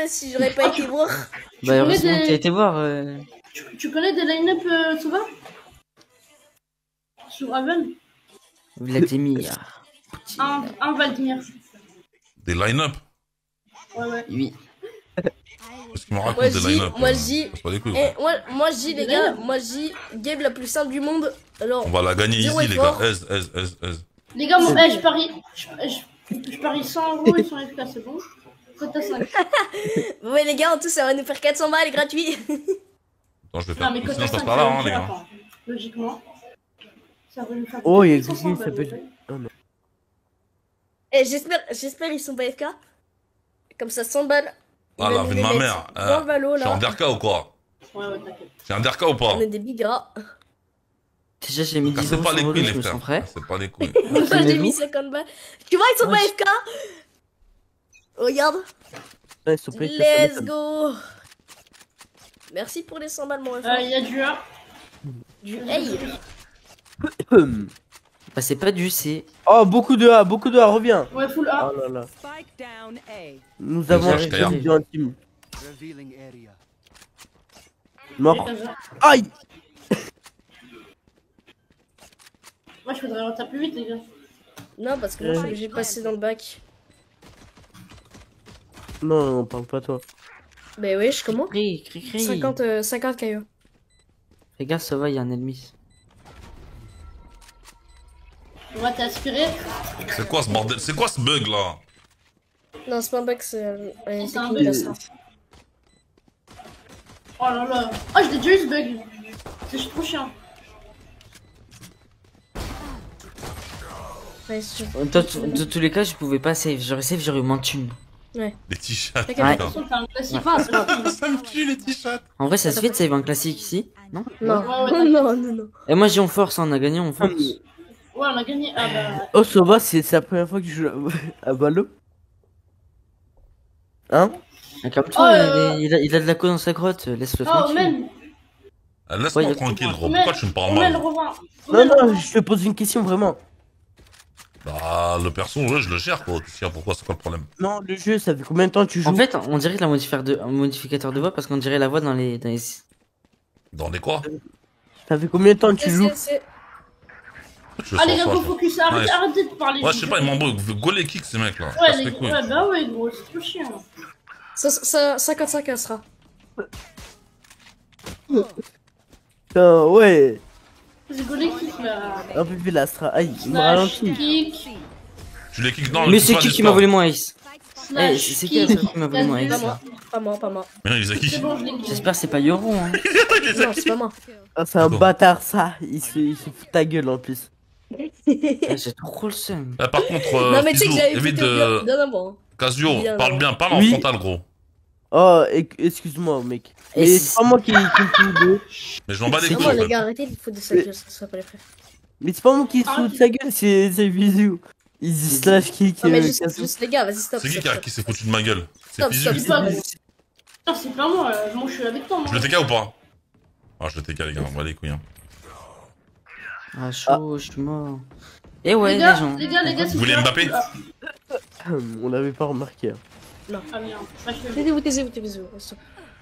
pas si j'aurais pas été voir. Bah, heureusement que t'as été voir. Tu connais des line-up souvent sur Raven? Vladimir. Un Valdemir. Des line-up. Ouais. Oui. Parce qu'il me raconte des line-up. Moi, je dis. C'est pas des couilles. Moi, je dis, les gars, moi, je dis, game la plus simple du monde. Alors. On va la gagner zéro easy, les gars. effort. Aise. Les gars, moi, je parie. Je parie 100 € et 100 FK, c'est bon? Cote à 5. Ouais, les gars, en tout, ça va nous faire 400 balles gratuit. Attends, je vais Non, faire. mais cote Sinon, à je 5, passe par là, hein, les gars. Logiquement. Ça va nous faire. Oh, il y a 500 quelqu'un qui balles, s'appelle. Oh non. Et j'espère ils sont pas FK. Comme ça, 100 balles. Ah, la vie de ma mère. Dans le valo, Je suis en là. derka ou quoi? Ouais, t'inquiète. C'est un derka ou pas? On est des bigras. Déjà, j'ai mis 10 Cassez euros pas sur les Volo, couilles, je les me sens frères. prêt. C'est pas les couilles. Moi, j'ai mis 50 balles. Tu vois, ils sont Ouais, pas FK. Regarde. Ouais, s'il te plaît, Let's go. Merci pour les 100 balles, mon frère. Il y a du A. Du hey. Bah, c'est pas du C. Oh, beaucoup de A, reviens. Ouais, full A. Oh là là. Spike down A. Nous avons un je t'ai vidéo intime. Revealing area. Mort. Et t'as- Aïe. Moi, je voudrais rentrer plus vite, les gars. Non, parce que moi, je suis obligé de passer dans le bac. Non, on parle pas toi. Bah oui, je commence. Crie. 50 KO. Les gars, ça va, il y a un ennemi. Ouais, t'es aspiré. C'est quoi ce bordel? C'est quoi ce bug là? Non, c'est pas un bac, c'est C'est un technique bug. d'Astra. Oh là là. Oh, j'ai déjà eu ce bug. C'est trop chiant. Ouais, c'est sûr. Dans tous les cas, je pouvais pas save. J'aurais save, j'aurais eu moins de thunes. Les t-shirts. Chacun Ouais. fait De toute façon, t'as un classique. Enfin, c'est pas. Ça me tue les t-shirts. En vrai, ça se fait de save un classique ici, non? Non, Ouais, non. Et moi, j'ai en force, on a gagné en force. Ouais, on a gagné. Ah bah. Oh, ça va, c'est la première fois que je joue à Valo. Hein? Calme-toi, Oh, il a de la co dans sa grotte, laisse-le Oh, tranquille. Omen. Laisse-moi Ouais, tranquille, gros. Omen. Pourquoi tu me parles Omen, mal? reviens. Non, je te pose une question vraiment. Bah, le perso, ouais, je le gère, quoi. Tu sais pourquoi, c'est quoi le problème? Non, le jeu, ça fait combien de temps que tu joues? En fait, on dirait que un modificateur de voix parce qu'on dirait la voix dans les... Dans les quoi? Ça fait combien de temps que tu joues? Tu veux Allez, savoir gars, ça, go focus. Arrêtez de parler. Ouais, je sais pas, ils m'embrouillent. Go les kicks, ces mecs là. Ouais, Casse les... les couilles. ouais, bah ouais, gros, c'est trop chiant. Ça, 55 Astra. Putain, ouais. C'est go les kicks là. Un peu plus l'astra. Aïe, il me Slash, ralentit. kick, Tu les kicks dans Mais le c'est qui m'a volé mon ace? slash, c'est kick. qui qui m'a volé mon Pas ace? moi. Pas moi. Mais non, il les a qui? C'est bon, je l'ai kick. J'espère que c'est pas Yoron, hein. Non, c'est pas moi. Ah, c'est un D'accord. bâtard, ça. Il se fout ta gueule en plus. J'ai trop le seum. Par contre, Non, mais tu sais que Fizou, j'avais évite fait de. bien avant. Casio, Bien, parle non. bien, parle en Oui. frontal, gros. Oh, excuse-moi, mec. Et Mais si- c'est pas moi qui fout de. Mais je m'en bats les C'est couilles, Non, en les fait. gars, arrêtez de foutre de sa gueule, ça soit pas les frères. Mais c'est pas moi qui fout de sa gueule, c'est Bisou. Il dit slash kick. Non, mais Cassou. juste les gars, vas-y, stop. C'est qui stop, qui s'est foutu de ma gueule? C'est Stop, Fizou. stop, stop. Non, c'est pas moi, moi je suis avec toi, moi. Je le TK ou pas? Ah, je le TK, les gars, on va les couilles. Hein. Ah, chaud, je suis mort. Et ouais, Les les gars, gens. les gars, Vous voulez Mbappé? On l'avait pas remarqué. Ah merde, bah, je fais- Taisez-vous. Stop.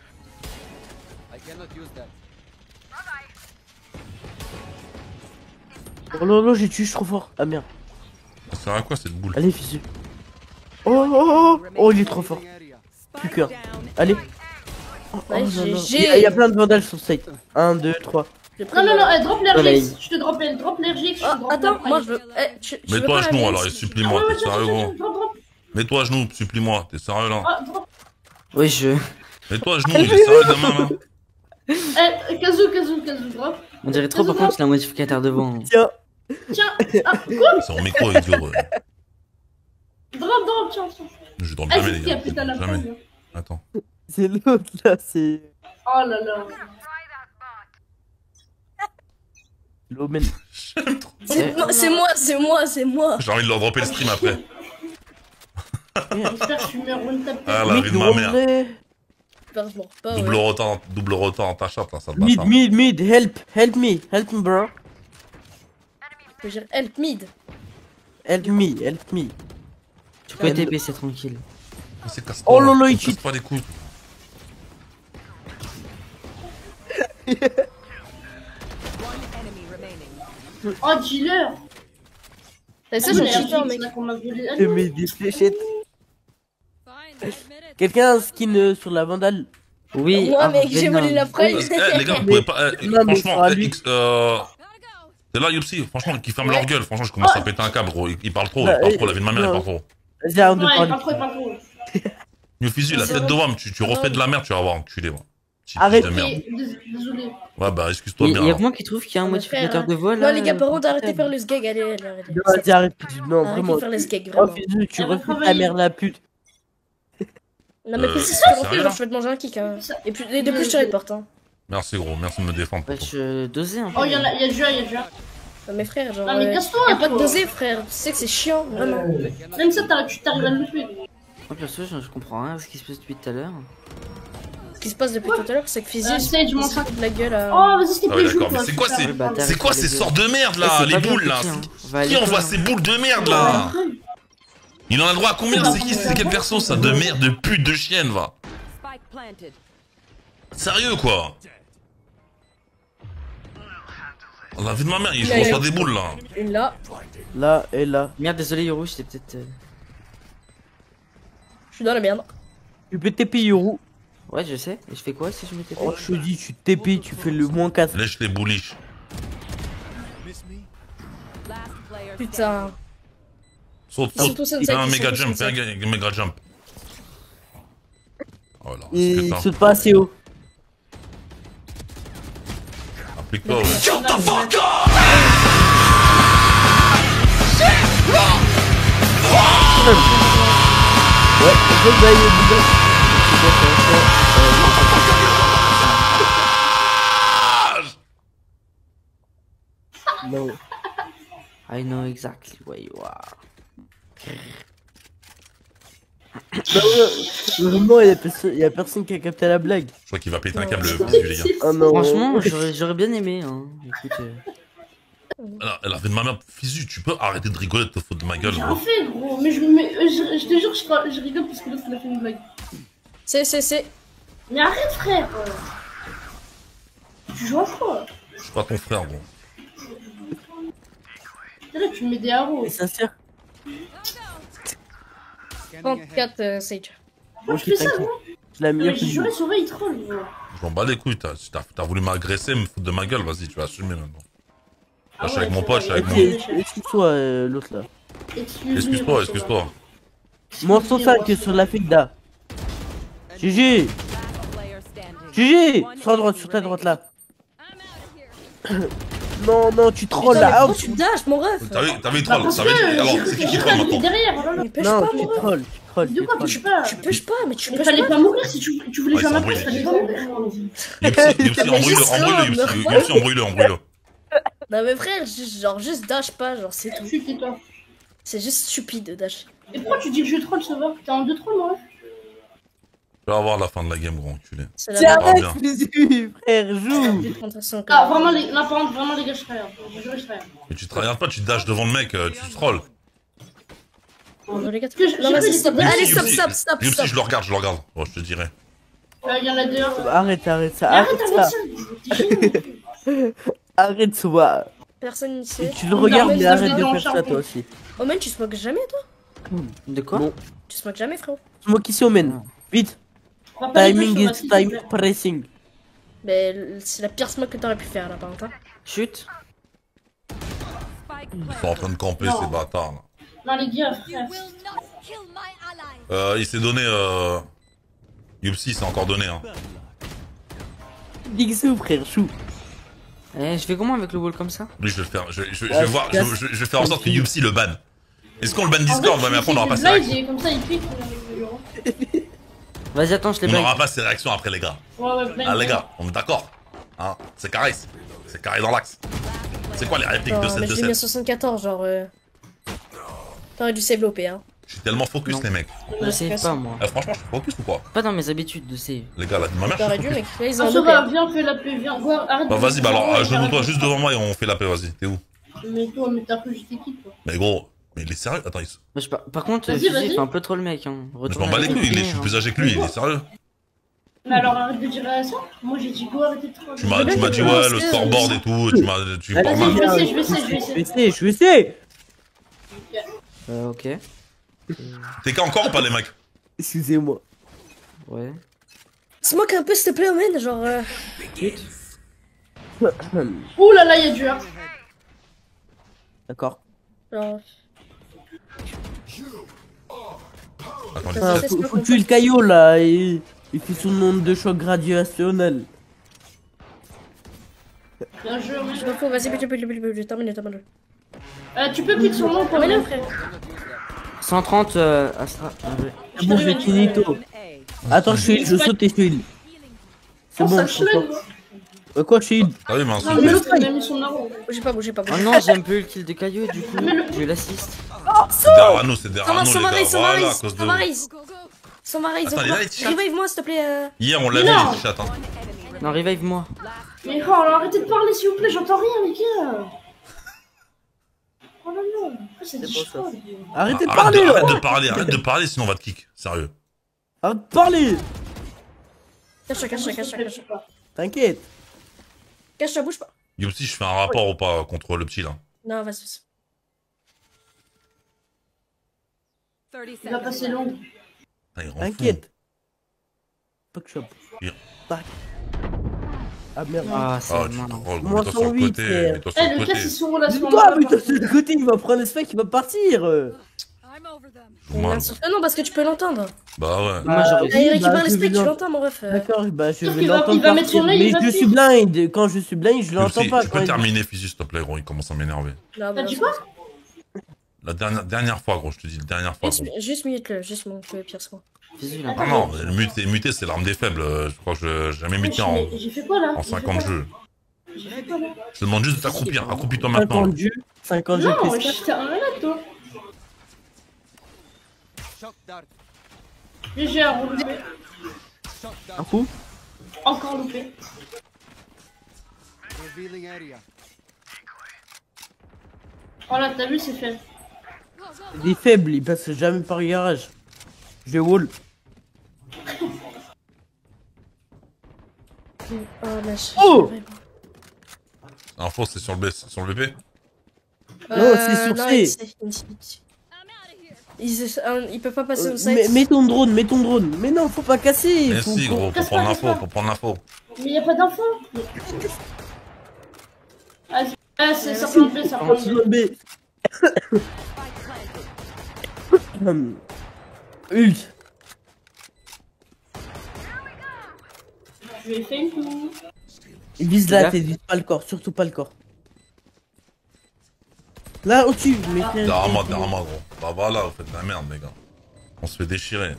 Oh non, non, j'ai tué, je suis trop fort. Ah merde. Ça sert à quoi cette boule? Allez, fils. Oh, il est trop fort. Plus qu'un. Allez. Oh, Ouais, non, non. GG. Il y a plein de vandales sur site. 1, 2, 3. Non, drop Voilà, l'RGX. Je te drop l'RGX. je te Oh, drop attends, l'RGX. moi je veux. Tu veux Mets-toi à pas la genoux laisse alors et Ah supplie-moi, ouais, t'es tiens, sérieux, tiens, gros? drop. Mets-toi à genoux, supplie-moi, t'es sérieux là? Ah, drop. Oui, je. Mets-toi à genoux, il est sérieux demain là? Kazoo, drop. On dirait trop par contre qu'il a un modificateur de voix. Hein. Tiens. Tiens, ah, quoi? C'est en micro, idiot. Drop, tiens. Je dors Ah, jamais, c'est les qui a gars. pété la Jamais. pomme? Attends. C'est l'autre là, c'est. Oh là là. L'Omen. C'est moi. J'ai envie de leur dropper le stream après. J'espère que je suis meilleur one tap. Ah la vie de ma mère. J'espère que je meurs pas, Double ouais. retard dans ta chatte là, ça te Mid, help me, bro. Je veux dire, help mid. Help me. Tu peux TP, c'est tranquille. C'est casse Oh lolo, il casse cheat. pas les couilles. One enemy remaining. Oh, dealer. T'as ça, j'ai cheaté, mec. On m'a volé. Je mets des fléchettes. Quelqu'un a un skin sur la vandale? Oui. Moi, ah, mec, j'ai volé la Ardenal. preuve. Les gars, vous pouvez pas. Non, mais Franchement, pas lui. c'est là, Yopsi, franchement, qui ferme leur gueule. Franchement, je commence à péter un câble, gros. Il parle trop, la vie de ma mère, il parle trop. Vas-y, arrête de Ouais, parler. pas trop, pas trop. Yofizu, la tête de WAM, tu refais de la merde, tu vas voir, enculé, moi. Petit Arrête. fils de merde. Désolé. Ouais, bah, excuse-toi Il bien. y a alors. que moi qui trouve qu'il y a un Non, modificateur frère, de voix Non, là. les gars, par contre, arrêtez de faire le sgeg, allez, arrêtez. Vas-y, arrête. Non, Arrêtez vraiment. de faire le sgeg, Oh, vraiment. Fizu, tu Elle va refais ta travailler. mère la pute. Non, mais c'est ce qu'on fait, sérieux genre, je vais te manger un kick, hein. Et puis, de plus, je te reporte, hein. Merci, gros, merci de me défendre. Bah, tonton. je dosais un peu. Oh, il y a déjà, il y a déjà. Non, mais frère, genre. Non, mais casse-toi, Y'a pas de toi. dosé, frère. Tu sais que c'est chiant, vraiment. Même ça, tu t'arrives à le louper. Moi perso, je comprends rien à ce qui se passe depuis tout à l'heure. Ce qui se passe depuis tout à l'heure, c'est que Physi, Sage, il mange se ça. fout de la gueule à. Oh, vas-y, s'il te Ah plaît, ouais, joue. d'accord, mais toi, c'est quoi super. ces- bâtard. C'est quoi ces sortes de merde Eh, là, c'est les pas bien boules là? petit, hein. Va à Qui l'école, envoie hein. ces boules de merde là? Il en a le droit à combien? C'est qui? C'est quel perso ça? De merde, de pute, de chienne, va? Spike planted. Sérieux quoi? Oh, la vie de ma mère, il Il a reçoit eu. des boules là. Une là. Là et là. Merde, désolé Yoru, j'étais peut-être. Je suis dans la merde. Tu peux TP Yoru. Ouais, je sais. Et je fais quoi si je m'étais Oh, je te dis, tu TP, tu fais le moins 4. Lèche les bouliches. Last player standing. Putain. Saute, Ils sont saute. tous Fais un inside, méga ils sont jump, tous fais un inside. méga jump. Voilà, Il putain. saute pas assez haut. Applique-toi, ouais. Ouais, je vais aller au bout. Non. I know exactly where you are. Bah ouais, vraiment, y a personne qui a capté la blague. Je crois qu'il va péter un câble visu, les gars. Oh non. Franchement, j'aurais bien aimé. Hein. Écoute, Alors, elle a fait de ma mère. Fisu, tu peux arrêter de rigoler de te foutre de ma gueule, J'ai gros. rien fait, gros. Mais je te jure, je rigole parce que l'autre, il a fait une blague. C'est. Mais arrête, frère. Tu joues à quoi? Je suis pas ton frère, gros. Là, tu me mets des arrows. C'est sincère. 34 Sage. Pourquoi Ok, tu fais ça, t'inquiète. gros? Je la Mais meilleure j'ai que juré, Sauvé, il troll, gros. Je m'en bats les couilles, t'as voulu m'agresser, me foutre de ma gueule, vas-y, tu vas assumer maintenant. Ah Je suis ouais, avec mon c'est pote, je suis vrai, avec Ok, mon. excuse-toi l'autre là. Excuse-toi, excuse-toi. Morceau 5 sur la Figda. GG. Last player standing. GG. One Sur la droite, enemy sur ta droite remaining. là. Non, non, tu trolles Putain, mais là. pourquoi tu me dashes, mon ref? T'avais Bah, troll, parce t'avais. que Alors, c'est qui troll maintenant? derrière, oh là là. Mais pêche Non, pas, tu mon ref. trolles, De quoi, tu peux pas? Tu pêches pas, mais tu Mais pêches fallait pas. pas mourir si tu voulais Ouais, faire ma il place, s'embrouille. fallait pas mourir. Yopsi, embrouille-le, Yopsi, embrouille-le. Non, mais frère, juste dash pas, genre, c'est tout. Chut, tais-toi. C'est juste stupide de dash. Et pourquoi tu dis que je troll, ça va? T'es en 2-3, moi. Tu vas voir la fin de la game, gros enculé. C'est Tiens, la arrête, bien. Fizu, frère, joue. Ah, vraiment, là, par contre, vraiment, les gars, je serais. Je jure, je serais. Mais tu te regardes pas, tu dashes devant le mec, tu trolls. Non, les gars, Que je- non, vas-y, j'ai stop. cru- Allez, Yopsi, stop. Yopsi, je le regarde. Oh, je te dirai. Il y en a deux. Arrête ça, Mais arrête arrête ça. avec ça. Arrête ça. Personne ici. Tu le regardes, mais mais ça arrête vient de en faire ça champion. toi aussi. Oh, man, tu smokes jamais, toi? De quoi Bon. Tu smokes jamais, frérot. Smoke ici au main. Vite. On va pas les Timing toucher, on va is s'il te time plaît. pressing. Mais c'est la pire smoke que t'aurais pu faire, là, par contre. Hein. Chut. Spike Ils planted. sont en train de camper, Non. ces bâtards, là. Non, les gars, frère. Il s'est donné, Yopsi s'est encore donné, hein. Big Sou, frère, chou. Eh, je fais comment avec le wall comme ça? Lui, je vais le faire. Je Ouais, vais voir. Je vais faire en sorte que Yopsi le banne. Est-ce qu'on le banne Discord? Ouais, mais après, on n'aura pas ses réactions. Comme ça, il pique. Vas-y, attends, je les On blague. n'aura pas ses réactions après, les gars. Ouais, Ah, les gars, on est d'accord. Hein, c'est carré. C'est carré dans l'axe. C'est quoi les répliques de Non, mais je l'ai mis à 7 74, genre. T'aurais dû save l'OP, hein. Je suis tellement focus, Non. les mecs. Je save pas, moi. Franchement, je suis focus ou quoi? Pas dans mes habitudes de save. Les gars, la vie de ma mère, je T'aurais suis dû, focus. mec. Là, ils ont Ah, un ça OP. va, hein. viens, fais la paix, viens. Ouais, arrête. Bah, de- vas-y, bah alors, Ouais, genoux-toi arrête. juste devant moi et on fait la paix, vas-y. T'es où? Mais toi, mais t'as cru que j'étais qui, toi? Mais gros, Mais il est sérieux? Attends, Par contre, Vas-y, Fusil, vas-y. il fait un peu trop le mec. Hein. je m'en bats les couilles, je suis plus âgé que lui, il est sérieux. Mais alors arrête de dire ça. Moi j'ai dit go, arrêtez de trop. Tu m'as dit ouais, le scoreboard et tout, tu Vas-y, parles Vas-y, mal. je vais essayer. Je vais essayer. Ok. T'es qu'à encore ou pas les mecs? Excusez-moi. Ouais. Smoke un peu, s'il te plaît, Omen. Genre. Ouh là là, il y a du hard. D'accord. genre... Attends, Ça, Ah, c'est faut, pas faut tuer le caillot là. Il fait son nombre de chocs graduationnels. Bien joué, Je m'en fous, vas-y, termine. tu peux cliquer sur mon pour Termine, rien. frère. 130 Astra. Ouais. C'est bon, j'ai finito. Attends, je saute et je heal. C'est Oh, bon, ça je schlag. quoi, je heal? Ah oui, mais Non, mais l'autre il a mis son arbre. Bougez pas. Oh non, j'aime plus le kill de Caillou, du coup, je l'assiste. c'est derrière nous, les gars. Voilà, à cause de vous. Son mari, Attends, il est là, il te chatte. revive-moi, s'il te plaît. Hier, on l'a vu, Non. il chatte. Hein. Non, revive-moi. Mais oh, alors arrêtez de parler s'il vous plaît, j'entends rien les gars. Oh là là, c'est du bon, ça. chaud. Arrêtez de parler là. Arrête de parler, sinon on va te kick. Sérieux. Arrête de parler. Cache-toi. T'inquiète. Cache-toi, bouge pas. Youpsi, je fais un rapport ou pas contre le petit là? Non, vas-y. 30 Il va seconds. passer long. Ah, il rend fou. T'inquiète. Pas que je Bien. Tac. Ah merde. Ah, c'est Ah, tu marrant. drôle, Moi, mets-toi sur le 108, côté. frère. Mets-toi sur Eh, le le côté. casse ils sont là, ce Quoi, moment-là. mais toi, de l'autre côté, il va prendre le spec, il va partir. Joue mal. Non, parce que tu peux l'entendre. Bah ouais. Moi, j'aurais Il récupère je les vais specs, tu l'en- l'entends, mon ref. D'accord, bah je Sauf vais qu'il va- l'entendre il va mettre son partir. œil, il Mais va je suis suivre. blind. Quand je suis blind, je l'entends Youpsi, pas. tu quand peux il- terminer, fils, s'il te plaît, gros, il commence à m'énerver. Non, T'as dit quoi? La dernière fois, gros, je te dis, la dernière fois, gros. Juste mute-le, juste monte-le, pire soin. Fusil, là. Ah non, le muter, c'est l'arme des faibles. Je crois que je j'ai jamais muté J'ai fait quoi là? en J'ai fait 50 quoi, là jeux. J'ai fait quoi là? Je te demande juste de t'accroupir. Accroupis-toi maintenant. 50 jeux, 50 jeux Non, PS4. j'étais un malade toi. GG à rouler. Un coup. Encore loupé. Voilà, t'as vu, c'est fait. Il est faible, il passe jamais par le garage. Je vais wall. Oh, lâche. Oh Info, c'est sur le BP. Non, c'est sur C. Il peut pas passer au site. Mets ton drone. Mais non, faut pas casser. Mais si, gros, pour prendre l'info, Mais y'a pas d'info. Ah, c'est ça prend le B, ça prend le B. Ult. Je lui ai fait une tour. Il vise la tête, vise pas le corps, surtout pas le corps. Là, au-dessus, mais Derrière moi, gros. Bah voilà, vous faites de la merde, les gars. On se fait déchirer.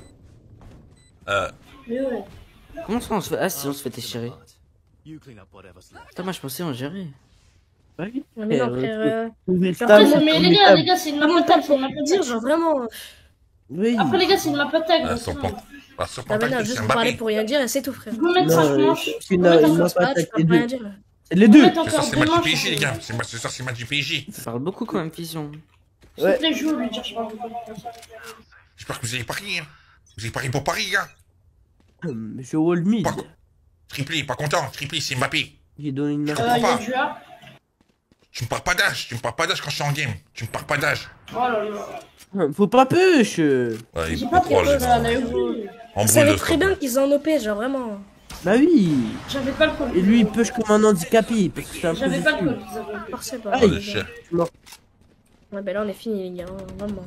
Mais ouais. Comment ça on se fait... Ah, si on se fait déchirer. Putain, moi je pensais en gérer. Mais non, frère. Mais les gars, c'est une map attack, c'est une map Dire, attack. genre vraiment. Oui. Après, les gars, c'est une map attack. donc Sur c'est plan. bon. Pas sur Ah, plan, mais non, juste parler pour rien dire et c'est tout, frère. Je peux mettre 5 manches. c'est une map Ah, tu attack, peux les pas rien deux. dire. C'est les Je peux deux. mettre C'est ça, encore c'est 2 match manches. PJ, les gars. C'est ça, c'est match PJ. Ça parle beaucoup quand même, Fusion. S'il te plaît, joue, lui dire, je parle beaucoup. J'espère que vous avez parié, hein. Vous avez parié pour Paris, gars. Je wall mid. Pas- Triplé, pas content. Triplé, c'est Mbappé. J'ai donné une Il y a du A. Tu me parles pas d'âge. quand je suis en game. Tu me parles pas d'âge. Oh là là. Faut pas push. Ouais, J'ai il pas est trop, trop les là, gars. la eu. Ça Embrouille savait de très bien qu'ils ont OP, genre vraiment. Bah oui. J'avais pas le call. Et lui, il push comme un handicapé. Parce que c'est un peu J'avais pas le dessus. call. Forcé pas. Ah, de chien. Ouais, bah là on est fini, les gars, vraiment.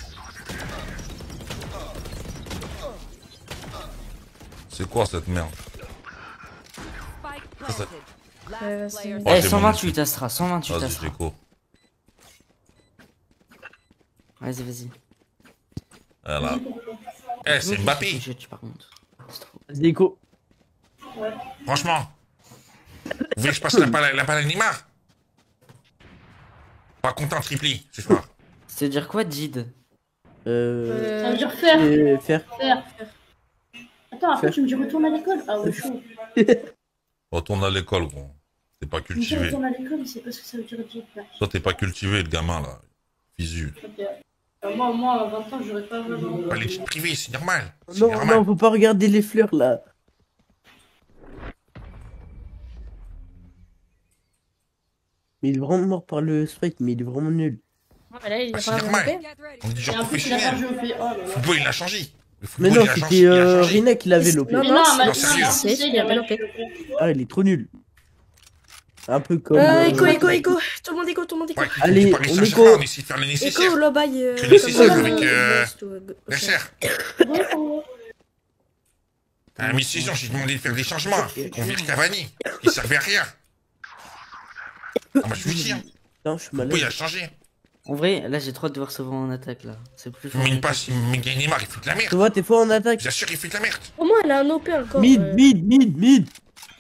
C'est quoi cette merde? Spike planted. Last c'est- player Ouais, Eh, j'ai 128 Astra, 128 Vas-y, Astra. Déco. Vas-y. Voilà. Eh, c'est Mbappé. Par contre. C'est trop. Déco. Franchement. Vous voulez que je passe la balle à Neymar? Pas content, triplé, ce soir. Ça veut dire quoi, Jid? Ça veut dire faire. Faire. Faire. Attends, après tu me dis retourne à l'école. Ah ouais, chaud. Retourne à l'école, gros. T'es pas Tu me dis cultivé. retourne à l'école, mais c'est pas ce que ça veut dire dire faire. Toi, t'es pas cultivé, le gamin, là. Visu. Ok. Moi, à 20 ans, j'aurais pas vraiment. Ah, les petites privées, c'est normal. C'est Non, normal. non, faut pas regarder les fleurs là. Mais il est vraiment mort par le spike, mais il est vraiment nul. Ah, là, il Ah, a c'est pas normal. développé. Get ready. On est du Et genre en plus, il a pas professionnel. joué au fait. Oh là là. Football, il a changé. Le Mais football, non, il a changé. c'était Il a changé. Rina qui l'avait l'OP. Non, Mais non, non, c'est- maintenant, sérieux. c'est c'est- il a il a mal développé. Ah, il est trop nul. Un peu comme. Écho, écho. Tout le monde écho, tout le monde écho. Ouais, Allez, Paris on Saint-Germain, écho. on essaie de faire le Écho, nécessaire. là bas, il Que nécessaire avec, La Nasser. À mi-saison, j'ai demandé de faire des changements. Qu'on vire Cavani. Il servait à rien. Ah, bah, je vous dis, hein. Non, je suis Pourquoi malade. il a changé? En vrai, là, j'ai trop hâte de voir Sauvant en attaque, là. C'est plus Il fort. met une passe, il met Neymar, il fait de la Tu merde. vois, t'es fort en attaque. Je vous assure, il fait de la merde. Au moins, elle a un OP encore. Mid, mid.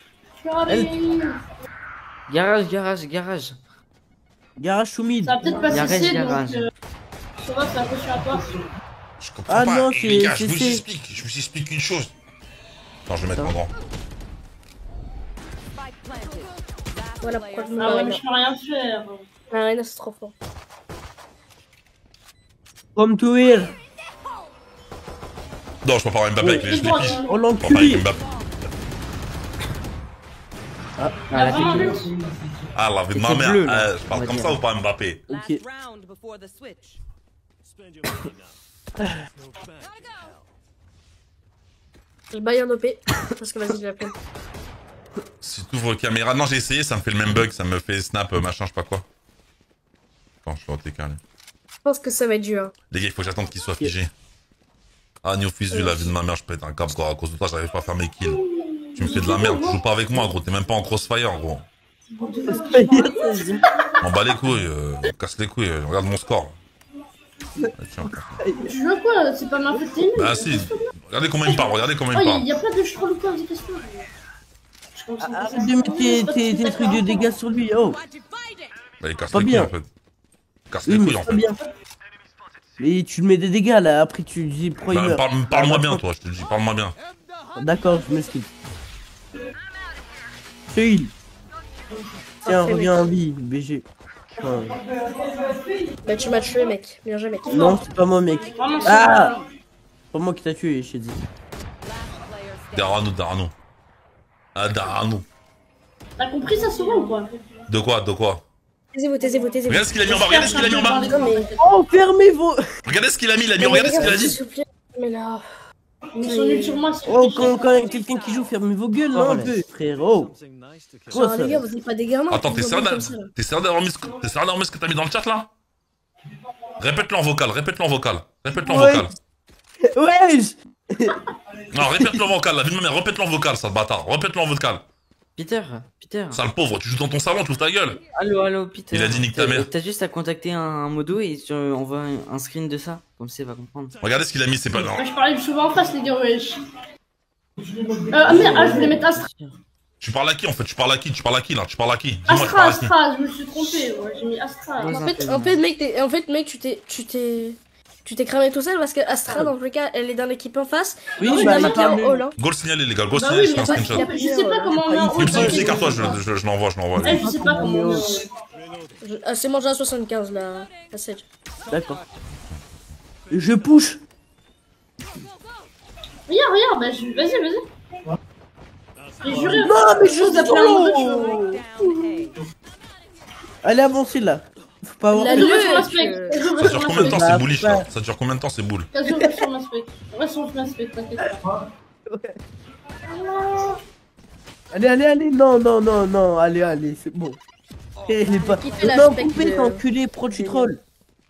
Garage. Garage sous mid. Ça va peut-être pas Garage, cesser, donc garage. ça va, c'est attention à toi. Je comprends Ah pas. non, Et les gars, c'est- je vous explique une chose. Non, je vais mettre mon grand. Spike planted. Last Voilà player pourquoi je me Ah ouais, barre mais là. je peux rien faire. La Arena, c'est trop fort. Come to here. Non, je peux pas parler Mbappé avec les C'est bon, piges. Oh Je peux pas parler l'enculé. avec Mbappé. Ah, Il a la vraiment technique. vu. Ah, la vie de ma C'est mère. bleu, là, Je parle on va comme dire. ça ou pas Mbappé? Last Ok. round before the switch. Je baille un OP. Parce que vas-y, je l'appelle. Si tu ouvres caméra. Non, j'ai essayé, ça me fait le même bug. Ça me fait snap, machin, je sais pas quoi. Attends, je vais au TK. Je pense que ça va être dur. Les gars, il faut que j'attende qu'il soit figé. Ah, New Fizu, la vie de ma mère, je pète un câble, gros. À cause de toi, j'arrive pas à faire mes kills. Tu me fais de la merde, tu joues pas avec moi, gros. T'es même pas en crossfire, gros. M'en bats les couilles, casse les couilles, regarde mon score. Ah, tiens. Tu joues à quoi là? C'est pas ma faute, t'es Bah si, regardez comment il me parle, regardez comment il Oh, me parle. y a pas de cheval ou quoi, vas-y, casse-toi. Je commence à Arrête de mettre tes trucs de dégâts sur lui. Oh. Bah il casse Pas les couilles bien. en fait. Casse Oui, les mais couilles en c'est pas fait. bien. Mais tu mets des dégâts là, après tu dis pro il Bah, meurt. parle-moi bien toi, je te dis, parle-moi bien. D'accord, je m'excuse. Heal. Tiens, Parfait, reviens en vie, BG. Enfin, Bah, tu m'as tué, mec. Bien joué, mec. non, c'est pas moi, mec. Vraiment, c'est Ah pas- C'est pas moi qui t'a tué, je t'ai dit. Darano. Ah Darano. T'as compris ça souvent ou quoi? De quoi? Taisez-vous. Regardez ce qu'il a mis en bas, regardez ce qu'il a mis en bas. Non, mais. Oh, fermez vos... Regardez ce qu'il a mis, il a mis, regardez ce qu'il a dit. S'il vous plaît. Mais là. Ils sont nuls sur moi, c'est Oh, quand il y a quelqu'un qui joue, fermez vos gueules, là, un Oh, peu, frérot. Quoi, Genre, ça les gars, vous êtes pas des gamins. Attends, t'es Vous sérieux envoyez comme ça, là. d'avoir mis ce que t'as mis dans le chat là? Répète-le en vocal. Ouais. Wesh. Non, répète-le en vocal, la vie de ma mère, répète-le en vocal, sale bâtard. Répète-le en vocal. Peter. Sale pauvre, tu joues dans ton salon, tu ouvres ta gueule. Allô, Peter. Il a dit nique ta mère. T'as juste à contacter un modo et tu envoies un screen de ça. Comme ça, il va comprendre. Regardez ce qu'il a mis, c'est pas... Non. Moi, je parlais souvent en face, les gars, wesh. Ah merde, je voulais mettre Astra. Tu parles à qui en fait? Tu parles à qui là? Tu parles à qui? Dis-moi, tu parles Astra, à qui? Astra, je me suis trompé, ouais, j'ai mis Astra. Ouais. En fait, mec, tu t'es cramé tout seul parce que Astra, dans tous les cas, elle est dans l'équipe en face. Oui, Tu bah, l'as il marqué en parle. haut, là. Go le signaler les gars, go le Bah signaler, oui, je fais un mais screenshot. je sais pas comment on met en haut. Ipsi, écarte-toi, je l'envoie. Eh, je sais pas comment on met en haut. Ah, c'est mangé à 75, là. La Sage. D'accord. Je push. Regarde, bah, vas-y. J'ai juré. Non, mais je vous appelle un mot, tu vois. Down A. Allez, avancez là. Faut pas avoir... La Vas-y, lue, reste sur ma que- spec. Ça dure combien de temps Bah, c'est bullish là? bah. Ça dure combien de temps c'est boule? Vas-y, reste sur ma spec. Reste sur ma spec, t'inquiète pas. Allez, non, allez, c'est bon. Elle est pas... Qui fait la Non, spec coupez, de- t'enculé, pro tu trolls.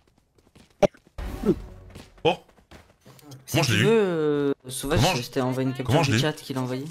Oh, Si Comment je tu l'ai eu? veux, Sauvage, Comment je- je t'ai envoyé une Comment capture je du l'ai eu? chat qu'il a envoyé.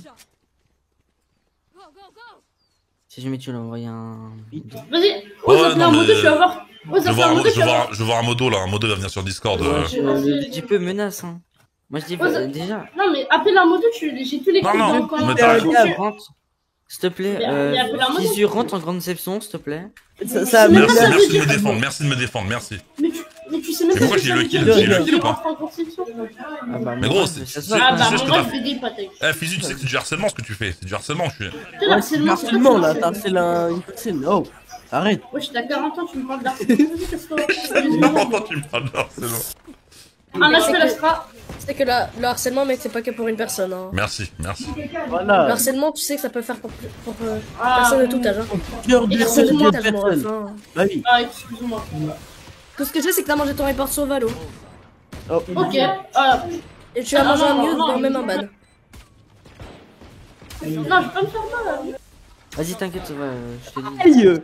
Si jamais tu l'as envoyé un... Vas-y, Ouais, ose appeler non, un moto, mais- tu vas voir. Ose je appeler un moto, tu vas voir. veux voir un modo là, un modo va venir sur Discord. Tu peux menace, hein. Moi je dis Ouais, déjà. Non, mais appelle un modo, j'ai tous les Non, clips non, dans le camp. mais t'as raison. Rentre. S'il te plaît, Mais appelle un modo. Fisu, rentre en grande déception, s'il te plaît. Ça Mais Merci, ça veut merci de dire- me défendre, merci. Mais tu sais même Mais pourquoi ce que j'ai ça le veut kill? dire. J'ai le kill ou pas? En conception. Ah bah, Mais moi, gros, ça c'est- se voit. Ah bah, sais ce que moi, t'as je fais des patates. Eh, Fizu, tu sais que c'est du harcèlement ce que tu fais, c'est du harcèlement, je suis. Quel Ouais, c'est harcèlement, harcèlement là, c'est t'harcèles une personne. Oh, Arrête. Ouais, j'étais à 40 ans, tu me parles d'harcèlement. Vas-y, casse-toi. Non, tu me parles d'harcèlement. Un HP l'Astra. C'est que le harcèlement, mec, c'est pas que pour une personne. Hein. Merci, merci. Le Voilà. harcèlement, tu sais que ça peut faire pour Ah, personne de tout âge. Hein. Cœur de Excuse-moi, de Tout âge, mon ref, personne. hein. Bah oui. Ah, excuse-moi. Tout ce que je sais, c'est que t'as mangé ton report sur Valo. Oh. Ok. Ah. Et tu as mangé un mute, voire même un ban. Non, je vais pas me faire mal. Vas-y, t'inquiète, ça va, je te dis. Aïe,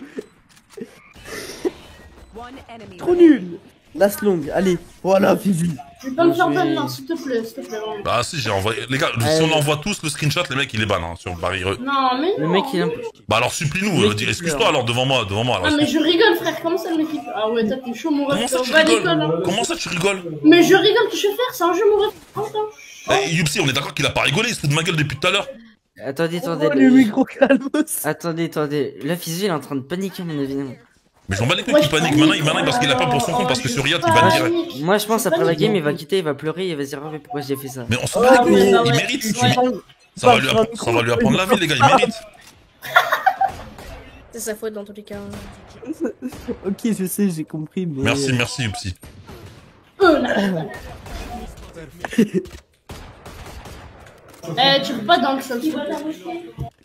One enemy. trop nul. Last long, allez. Voilà, Fifi. Je vais pas me faire je vais- mal, non, s'il te plaît, vraiment. Bah si, j'ai envoyé... Les gars, si on envoie tous le screenshot, les mecs, il est ban, hein, sur le baril. Non, mais Le non. mec, il est un peu. Bah alors, supplie-nous, Le mec, il excuse-toi pleure. alors, devant moi, Ah, alors. mais je rigole, frère, comment ça, le mec il fait? Ah ouais, toi, t'es chaud, mon Comment ref, ça, on tu va à l'école, hein. rigoles? Comment ça, tu rigoles? Mais je rigole, que je vais faire, c'est un jeu, mon ref. Attends. Eh, Yupsi, on est d'accord qu'il a pas rigolé, il se fout de ma gueule depuis tout à l'heure. Attendez, Oh, attendez. le micro calmos. Attendez. Là, Fizu, il est en train de paniquer, à mon avis. Non. Mais j'en bats les couilles Ouais, qu'il je panique, panique. maintenant parce qu'il a peur pour son compte, parce que sur Riot, il va Ah, te dire... panique. Moi, je pense, après la panique. game, il va quitter, il va pleurer, il va se dire, ah, mais pourquoi j'ai fait ça? Mais on s'en bat les couilles, ouais, il ouais. mérite. Ça va lui apprendre la vie, les gars, il mérite. C'est sa faute dans tous les cas. Ok, je sais, j'ai compris, mais... Merci, Yupsi. Là. Tu peux pas dans le sol, s'il te plaît.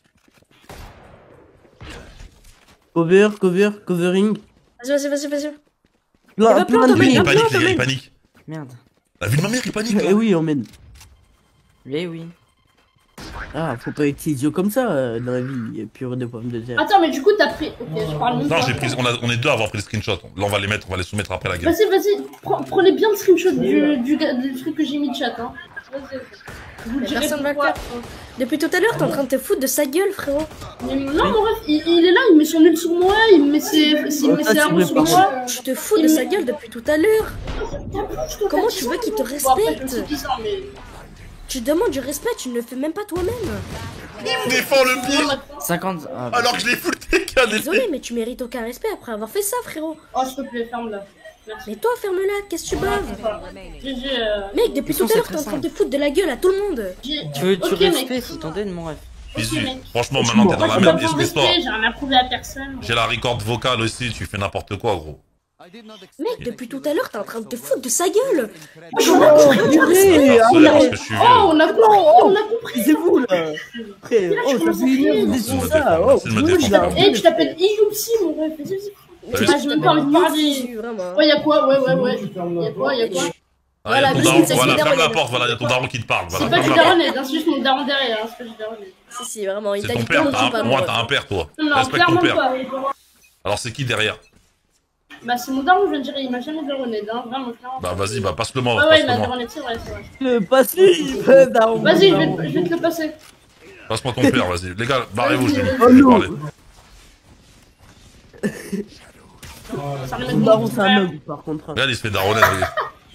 Covering. Vas-y. Plein, va plein planter, de mec, Il va billes. panique, les gars, il panique. Merde. La vie de ma mère, il panique, là. Eh oui, on mène. Eh oui. Ah, faut pas être idiot comme ça dans la vie, pure de pommes de terre. Attends, mais du coup, t'as pris. Ok, je parle même Non, pas. j'ai pris, on est deux à avoir pris le screenshot. Là, on va les soumettre après la game. Vas-y, prenez bien le screenshot du truc que j'ai mis de chat, hein. Vas-y. Je vous Mais dirai personne va le pourquoi. faire. Depuis tout à l'heure, t'es en train de te foutre de sa gueule, frérot. Mais non, mon ref, il est là, il met son nul sur moi, il met ses armes sur moi. Tu te fous de sa gueule depuis tout à l'heure. Comment tu veux qu'il te respecte? Tu demandes du respect, tu ne le fais même pas toi-même. Il me défend le pire 50. Ah, bah. alors que je l'ai full TK en Désolé, effet. mais tu mérites aucun respect après avoir fait ça, frérot. Oh, s'il te plaît, ferme-la. Merci. Mais toi, ferme-la, qu'est-ce que tu baves? Remaining. GG, Mec, depuis tout Question, à l'heure, c'est t'es en très train de te foutre de la gueule à tout le monde. Tu veux du Ok, respect, mec. faut t'en donner, mon ref. Bisous. Ok, mec. Franchement, maintenant, t'es dans Moi, la j'ai merde, pas besoin de excuse-toi. respect, j'ai rien à prouver à personne. J'ai la record vocale aussi, tu fais n'importe quoi, gros. Mec, depuis tout à l'heure, t'es en train de te foutre de sa gueule. Oh, purée, ah Désolé parce ouais. que je suis Oh, vieux. on a compris, on a compris. C'est vous, là. Frère, oh, ça fait une heure, vous Merci de êtes me sur ça. défendre, Oh, merci de me oui, défendre. là. Eh, tu t'appelles Iyupsi, mon ref, vas-y. Ah, j'ai même pas envie de parler. Vraiment. Ouais, y'a quoi? Ouais. Y'a quoi? Ah, Voilà, y a ton bisous, daron, c'est voilà, Daron, ferme la il est porte, voilà, y a ton daron qui te parle. C'est Voilà, pas du ferme la porte. daronnet, hein, c'est juste mon daron derrière, hein, c'est pas du daronnet. Si, vraiment, il C'est t'a ton dit père, comment tu parles. moi, t'as un père, toi. Non, Respecte ton clairement père. pas. Alors, c'est qui derrière? Bah, c'est mon daron, je veux dire, il m'a jamais daronné, hein, vraiment, clairement. Bah, vas-y, bah, passe-le-moi, Ah ouais, il m'a passe-le-moi. daronné, c'est vrai. Passe-lui, daron. Vas-y, je vais te le passer. Passe-moi ton père, vas-y. Les gars, barrez-vous, je vais Oh je vais non. parler. Ça me met Mon mon daron, c'est un frère. mug, par contre. Regarde, il se fait daronner, regarde.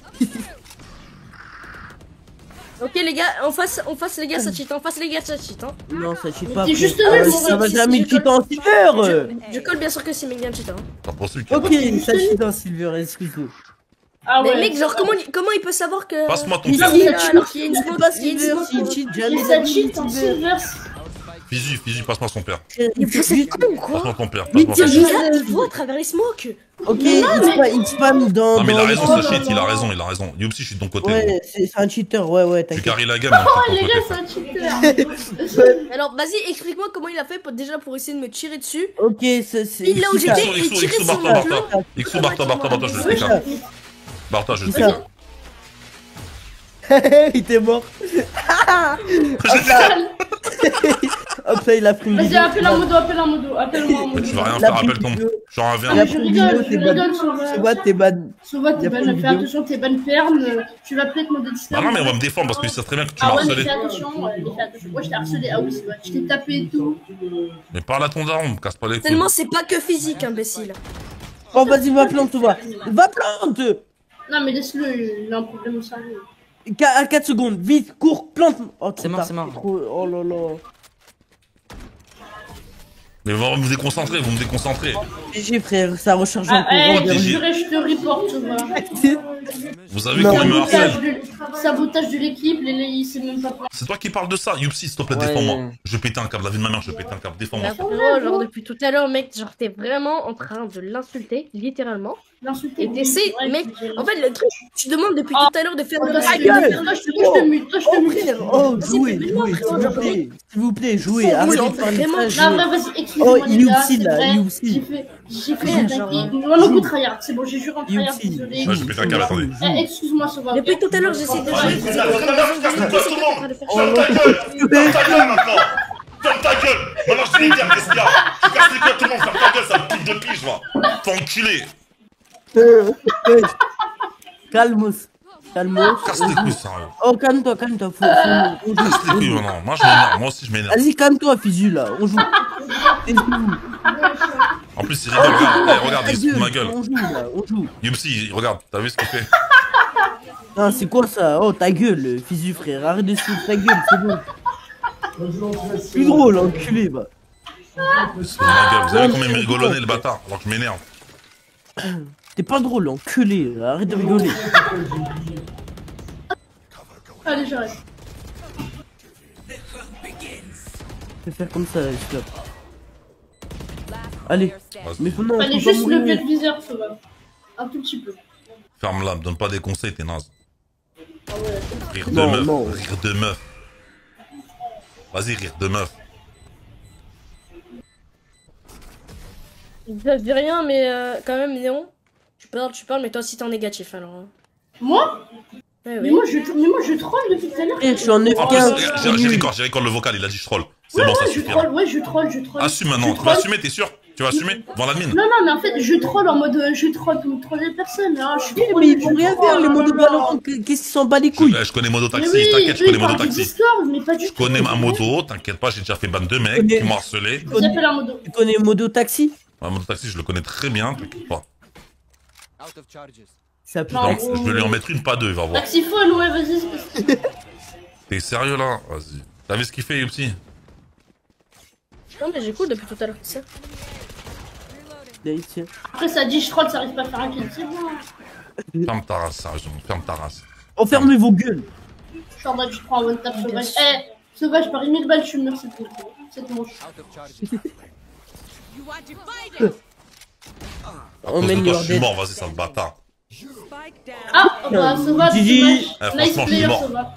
Ok, les gars, en face, les gars, ça cheat. En face, les gars, ça cheat. Hein. Non, ça chie Mais pas. t'es frère. juste nul, mon Ça va ref. jamais Je cheat en silver. Je colle bien sûr que c'est Mignon cheat. Hein. T'as possible que... Ok, ça cheat en silver, excuse-nous. Ah Mais ouais. mec, genre, comment il peut savoir que. Passe-moi ton Mais père. si, Alors qu'il y a une c'est smoke, pas il y a une silver, smoke. si cheat, Il jamais ça de cheat en silver. Fiji, passe-moi son père. Il fait Vous êtes juste... con ou quoi? Passe-moi ton père, Mais passe-moi tiens, son Je père. regarde, il voit à travers les smokes. Ok, il spam dans... Non, mais il a dans- raison, ça shit, il a raison. Yupsi, je suis de ton côté, gros. Ouais, c'est un cheater, ouais, Tu t'inquiète. carries la game, hein, Oh, je suis les de gars, ton côté. c'est un cheater. Alors, vas-y, explique-moi comment il a fait déjà pour essayer de me tirer dessus. Ok, c'est... Il l'a où c'est ça. j'étais et tirer sur barre-toi, mon barre-toi. plan. Ixo, barre-toi, je le C'est fais ça. ça. Barre-toi, je le C'est fais ça. ça. Il était mort. Hop, ça, il a pris une Vas-y, vidéo. appelle un modo, appelle-moi un Mais modo. tu vas rien La faire, appelle prise ton... vidéo. Je suis en Il a mais V1. pris je une rigole, vidéo, je t'es rigole, ban. Sauva. Sauva, t'es ban. Sauva, Il y t'es a ban, plus de fais vidéo. attention, t'es ban perne. Tu vas peut-être mon dédicité. Bah non, mais on va me défendre parce qu'ils savent très bien que tu m'as Ah ouais, mais harcelé. fais attention, fais attention. Moi, je t'ai harcelé. Ah oui, c'est vrai. Je t'ai tapé et tout. Mais parle à ton daron, me casse pas les couilles. Tellement c'est pas que physique, imbécile. Oh, vas-y, va plante, Sauva. Va plante. Non, mais laisse-le, il a un problème au cerveau. À 4 secondes, vite, cours, plante. Oh, trop C'est mort, tard, c'est mort. trop- Oh là là. Mais vous me déconcentrez, vous me déconcentrez. GG, frère, ça recharge Ah, encore. eh, Regarde, je GG. jure, je te reporte, Sauva. Vous savez Non. comment il me Montage harcèle. de- sabotage de l'équipe, il sait même pas quoi. C'est toi qui parles de ça. Youpsi, s'il te plaît, Ouais. défends-moi. Je vais péter un câble. La vie de ma mère, je vais péter un câble. Défends-moi. Mais frérot, genre depuis tout à l'heure, mec, genre t'es vraiment en train de l'insulter, littéralement. L'insulter. Et t'essaies, Ouais, mec, j'ai- en fait, le truc, tu demandes depuis tout à l'heure de faire Oh, le toi, respect. je te mute, toi, je te mute. Oh, Vas-y, jouez, fais-le, jouez, frérot, s'il vous genre, plaît. S'il vous plaît, jouez. Ils sont Arrêtez de bons, parler de vraiment. ça. Non, jouez. vrai, vas-y, excusez-moi, Oh, les gars, Youpsi, c'est là, vrai. Youpsi. J'ai fait Frère, un genre, taquet. Non, le coup tryhard, c'est bon, j'ai juré un tryhard, Youpsi. désolé. Ouais, j'ai pété un câble, attendez. Excuse-moi, ça va. Depuis tout à l'heure, j'essaie de Allez, jouer. ferme ta gueule, casse-toi, tout le monde. Oh, Ferme ta gueule. Ferme ta gueule maintenant. Ferme ta gueule. Maintenant, je vais dire qu'est-ce qu'il y a. Tu casses les couilles à tout le monde. Ferme ta gueule, ça me pique de pige, va. T'es enculé. Ouais. Calmos. Calmos. Casse les couilles, sérieux. Oh, calme-toi, calme-toi. On joue. Casse les couilles maintenant. Moi, je m'énerve. Moi aussi, je m'énerve. Vas-y, calme-toi, Fizu, là. On joue. Taisez-vous. En plus, il rigole. Regarde, hey, regarde, il se fout de ma gueule. On joue, là. On joue. Youpsi, regarde. T'as vu ce qu'il fait? Non, c'est quoi ça? Oh, ta gueule, Fizu, frère. Arrête de se foutre ta gueule, c'est bon. Plus drôle, enculé, bah. Il se fout de ma gueule. Vous avez combien il rigolonné, le bâtard, alors que je m'énerve. T'es pas drôle, enculé. Arrête de rigoler. Allez, j'arrête. Je vais faire comme ça, stop. Allez. Standing. Mais faut non, Allez, faut pas juste lever mourir. le viseur, ça va. Un tout petit peu. Ferme-la, me donne pas des conseils, t'es naze. Ah ouais. Rire de Non, meuf, non. rire de meuf. Vas-y, rire de meuf. Je dis rien, mais quand même, Néon. Tu parles, mais toi aussi t'es en négatif alors. Hein. Moi Ouais, mais oui. moi, je troll depuis tout à l'heure. Frère, je suis en En plus, F15. j'ai record le vocal, il a dit je troll. C'est bon, ça je suffit. troll, ouais, je troll. Assume maintenant, Je tu vas troll. assumer, t'es sûr? Tu vas assumer? Devant l'admin? Non, mais en fait, je troll en mode. Je troll pour troller personne. Hein. Je suis Mais ils vont rien faire, les mots de Valorant. Qu'est-ce qu'ils s'en bat les couilles? Je connais Modo Mais Taxi, oui, t'inquiète, je eux, connais ils Modo parlent du Taxi. Discord, mais pas du Je tout. connais ma moto, t'inquiète pas, j'ai déjà fait ban de mecs connais- qui m'ont harcelé. Ils appellent un modo. Tu connais Modo Taxi? Ouais, Modo Taxi, je le connais très bien, t'inquiète pas. Ça peut Non. être. Je vais lui en mettre une, pas deux, il va voir. Taxiphone, ouais, vas-y. T'es sérieux là? Vas-y. T'as vu ce qu'il fait, Youpsi? Non, mais j'écoute depuis tout à l'heure, tu sais. Tiens. Après, ça dit je troll, ça arrive pas à faire un kill. C'est bon. Ferme ta race, sérieusement, ferme ta race. Oh, fermez vos gueules. Je suis en mode, je prends un one tap sauvage. Eh, sauvage, parie 1000 balles, je suis meurs cette manche. À On cause mène de toi, leur je suis dead. mort, vas-y, sale bâtard. Spike down. Ah, bah, sauvage, Gigi. dommage. Eh, Nice franchement, je suis player, mort. sauvage.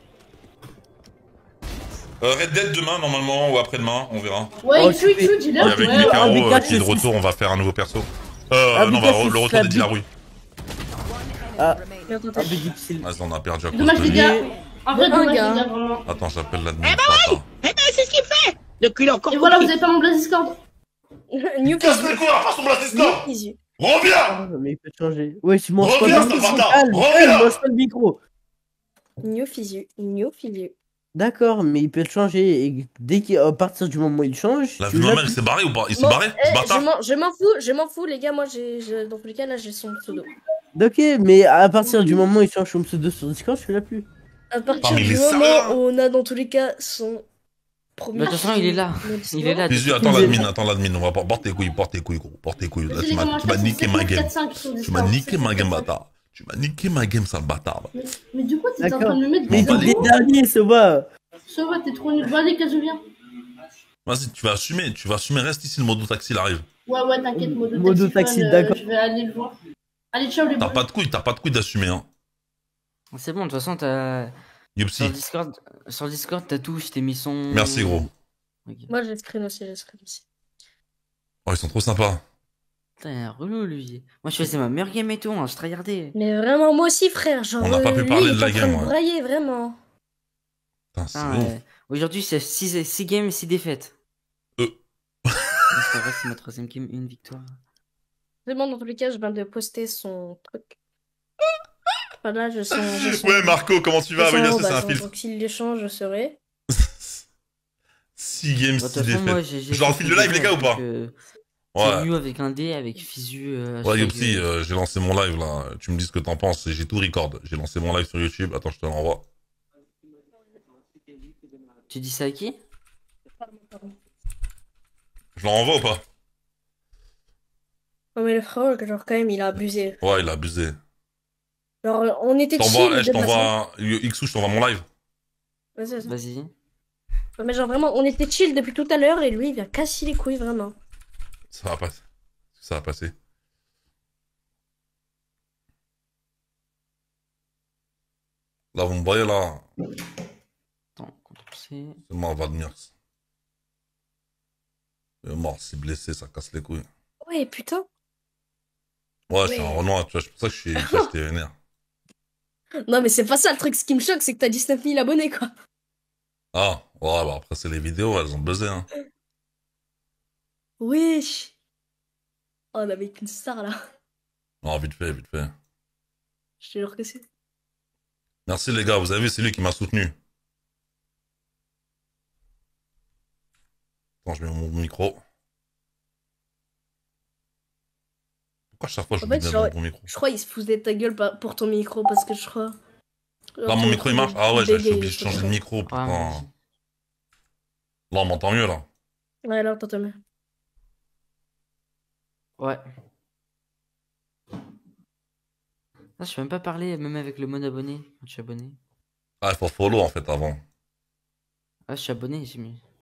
Red Dead demain, normalement, ou après-demain, on verra. Ouais, Oh, XU, tu fais- dis-le. Et avec Ouais. Mikaro avec qui est de H, retour, on va faire un nouveau perso. Avec Non, H, le c'est retour la de Dilaroui. Ah, Mais attends, un attends. peu difficile. Vas-y, on a perdu à cause Dommage, de les lui. gars. En vrai, Un dommage, les gars. gars, vraiment. Attends, j'appelle l'admin. bâtard. Donc il a encore Et voilà, vous avez pas mon blaze Discord. New Casse les couilles, passe ton blast Discord! Easy. Reviens! Ah, mais il peut changer. Ouais, je mange pas Reviens, le sale micro. bâtard. Calme, Reviens. calme, mange pas le micro. New Physiu. New Physiu. D'accord, mais il peut le changer. Et dès qu'à partir du moment où il change. La tu vie de ma l'as mère, il plus. s'est barré ou pas? Il s'est Bon, barré? Ce bâtard? je m'en fous, les gars. Moi, dans tous les cas, là, j'ai son pseudo. Ok, mais à partir du moment où il change son pseudo sur Discord, tu l'as plus. À partir Ah, mais il du est moment sérieux où on a, dans tous les cas, son premier. Mais de toute façon, il est là. Il est là. Bisous, attends l'admin, on va pas. Porte tes couilles, gros, porte tes couilles. Là, Vas-y, tu les gars, m'as moi, niqué je ma passe game. 7-5 sur Tu Discord. m'as niqué ma game, 7-5. bâtard. Tu m'as niqué ma game, sale bâtard. Mais du coup, t'étais en D'accord. train de me mettre Mais Bon, les des derniers, ça va. Ça va, t'es trop nul. Bon, allez, Kazu, viens. Vas-y, tu vas assumer, reste ici, le modo taxi, il arrive. Ouais, t'inquiète, Modo taxi, Taxiphone, d'accord. Je vais aller le voir. Allez, ciao, les T'as boys. pas de couilles d'assumer, hein. C'est bon, de toute façon, t'as. Youpsi, Sur Discord, t'as tout, je t'ai mis son. merci, gros. Ok. Moi, j'ai screen aussi, Oh, ils sont trop sympas. Putain, il est relou, lui. Moi, je faisais ma meilleure game et tout, hein, je tryhardais. Mais vraiment, moi aussi, frère. Genre, On n'a pas pu lui, parler il de est la en train game, de ouais. brailler, vraiment. Putain, c'est Putain, ouf. Aujourd'hui, c'est 6 games, 6 défaites. Euh. C'est vrai, c'est ma 3ème game, une victoire. C'est bon, dans tous les cas, je viens de poster son truc. Voilà, je sens. Ouais, Marco, comment tu vas? Oui, bien sûr, c'est un filtre. Donc, s'il l'échange, je serai. 6 games, Bah, 6 de toute façon, moi, défaites. j'ai Je leur fait file le live, des les gars, ou pas? C'est Ouais. New avec un D, avec Fizu. Ouais, Youpsi, j'ai lancé mon live, là. Tu me dis ce que t'en penses. J'ai tout record. J'ai lancé mon live sur YouTube. Attends, je te l'envoie. Tu dis ça à qui? Je l'envoie ou pas? Oh, mais le frérot, genre, quand même, il a abusé. Ouais, il a abusé. Alors, on était chill. Je de base, hein. t'envoie, Xou, je t'envoie mon live. Vas-y, vas-y. Vas-y. Ouais, mais genre vraiment, on était chill depuis tout à l'heure et lui, il vient casser les couilles, vraiment. Ça va passer. Ça va passer. Là, vous me voyez, là. Attends, CTRL-C. C'est mort, Vladimir. Il est mort, c'est blessé, ça casse les couilles. Ouais, putain. Ouais, je suis un Renoir, tu vois, c'est pour ça que j'étais vénère. Non, mais c'est pas ça le truc. Ce qui me choque, c'est que t'as 19 000 abonnés, quoi. Ah, ouais, bah après, c'est les vidéos, elles ont buzzé, hein. Wesh. Oh, on avait qu'une star, là. Non, vite fait, vite fait. Je te jure que c'est. Merci, les gars, vous avez vu, c'est lui qui m'a soutenu. Attends, je mets mon micro. Pourquoi chaque fois je En vous fait, dis genre, mon micro? je crois qu'il se foutait de ta gueule pour ton micro parce que je crois. Là, mon micro, il marche? Ah ouais, j'ai oublié de changer de micro, Ah, putain. vas-y. Là, on m'entend mieux, là. Ouais, là, t'entends mieux. Ouais. Ah, je peux même pas parler, même avec le mode abonné, quand je suis abonné. Ah, il faut follow, en fait, avant. Ah, je suis abonné, j'ai mis.